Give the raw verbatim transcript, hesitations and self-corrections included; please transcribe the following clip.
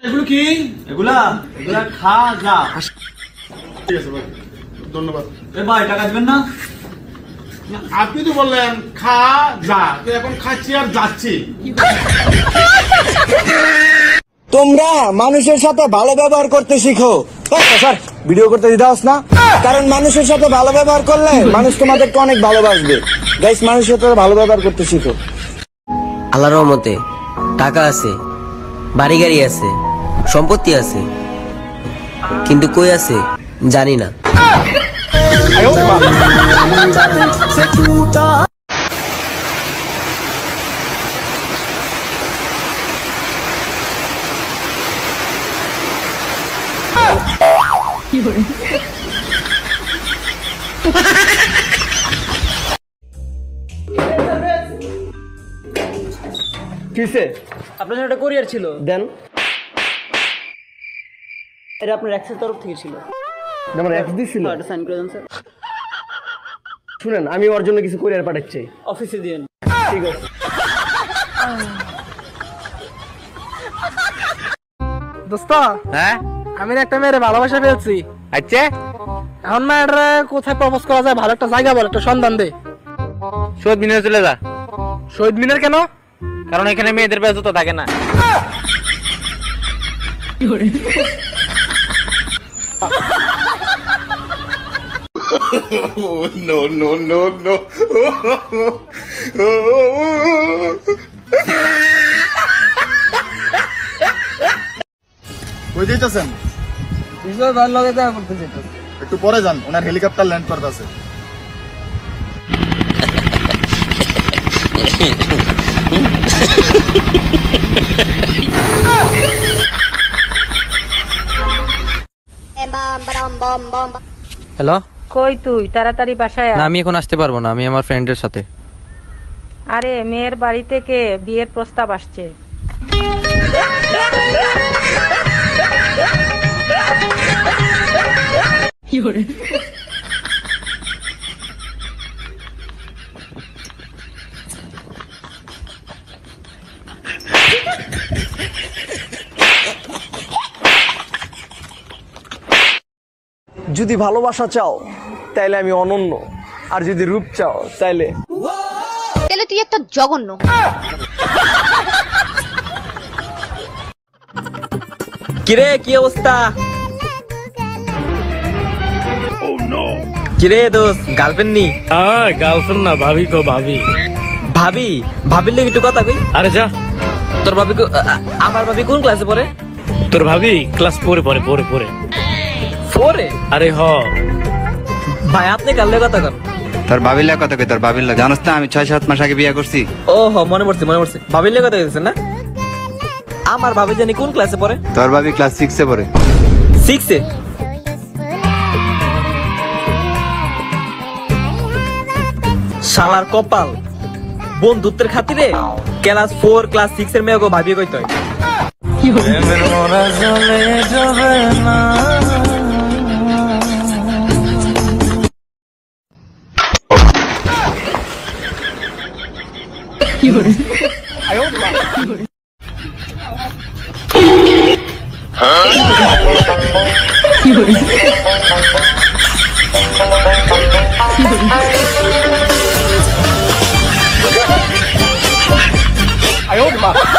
এগুলো কি? এগুলা এগুলা খা যা। ঠিক আছে ভাই, ধন্যবাদ। এ ভাই টাকা দিবেন না? আপনি তো বললেন খা যা, তো এখন খাচ্ছি আর যাচ্ছি। তোমরা মানুষের সাথে ভালো ব্যবহার করতে শিখো। স্যার ভিডিও করতে দিদাস না, কারণ মানুষের সাথে ভালো ব্যবহার করলে মানুষ তোমাদেরকে অনেক ভালোবাসবে। গাইস, মানুষের সাথে ভালো ব্যবহার করতে শিখো। আল্লাহর রহমতে টাকা আছে, বাড়ি গাড়ি আছে, সম্পত্তি আছে, কিন্তু কই আছে জানি না। কিসে? আপনার জন্য একটা কোরিয়ার ছিল, দেন। এটা আপনার এক্সের তরফ থেকে ছিল। যেমন এক্স দিছিল। এটা সাইন করে দেন স্যার। শুনেন, আমি ওর জন্য কিছু কোরিয়ার পাঠাচ্ছি, অফিসে দিন। ঠিক আছে। দোস্ত, হ্যাঁ আমি না একটা মেয়ের ভালোবাসা পেয়েছি। আচ্ছা, এখন মেয়ের কোথায় প্রপোজ করা যায়, ভালো একটা জায়গা বল, একটা সন্ধান দে। শহীদ মিনারে চলে যা। শহীদ মিনার কেন? কারণ এখানে মেয়েদের ব্যস্ত থাকে না। No, no, no, no. কই যাইতেছেন? বিজয় ভালো লাগে দেখা করতে যেত। একটু পরে যান, ওনার হেলিকপ্টার ল্যান্ড করতেছে। হ্যালো, কই তুই? তাড়াতাড়ি বাসায় না আয়। আমি এখন আসতে পারবো না, আমি আমার ফ্রেন্ডের সাথে। আরে মেয়ের বাড়ি থেকে বিয়ের প্রস্তাব আসছে। যদি ভালোবাসা চাও তাইলে আমি অনন্য, আর যদি রূপ চাও তাইলে তাহলে তুই একটা জঘন্য। কিরে কি অবস্থা? কিরে দোস্ত, গার্লফ্রেন্ড নি? হ্যাঁ গার্লফ্রেন্ড না, ভাবি কো ভাবি। ভাবি? ভাবির লেগে একটু কথা কই। আরে যা। তোর ভাবি কো- আ- আ- আমার ভাবি কোন ক্লাসে পড়ে? তোর ভাবি ক্লাস ফোরে পড়ে পড়ে পড়ে ফোরে? আরে হ। ভাই আপনি কাল লেগে কথা কর। তোর বাবির লাগে কথা কই, তোর বাবির লাগে জানোস না আমি ছয় সাত মাস আগে বিয়ে করছি। ও হো, মনে পড়ছে মনে পড়ছে, ভাবির লেগে কথা কইছেন না? আমার ভাবি জানি কোন ক্লাসে পড়ে? তোর বাবি ক্লাস সিক্সে পড়ে। সিক্সে? শালার কপাল, বন্ধুত্বের খাতিরে ক্লাস ফোর ক্লাস সিক্স এর মেয়েকে ভাবিয়ে কইতে হয়। আয়